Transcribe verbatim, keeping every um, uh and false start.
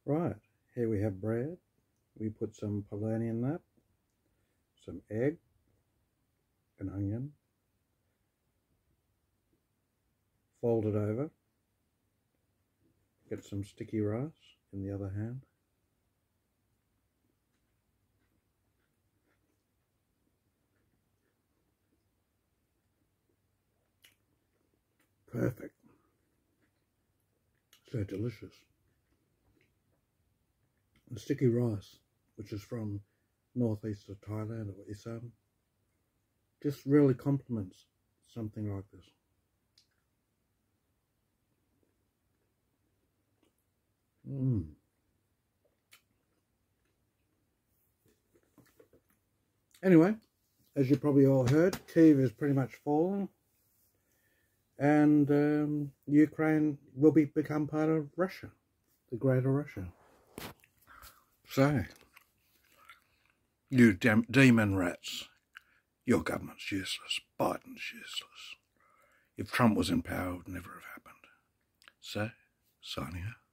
Right, here we have bread. We put some polony in that, some egg, an onion, fold it over, get some sticky rice in the other hand. Perfect. So delicious. The sticky rice, which is from northeast of Thailand or Isan, just really complements something like this. Mm. Anyway, as you probably all heard, Kiev is pretty much fallen, and um, Ukraine will be become part of Russia, the greater Russia. So, you dem demon rats, your government's useless, Biden's useless. If Trump was in power, it would never have happened. So, signing out.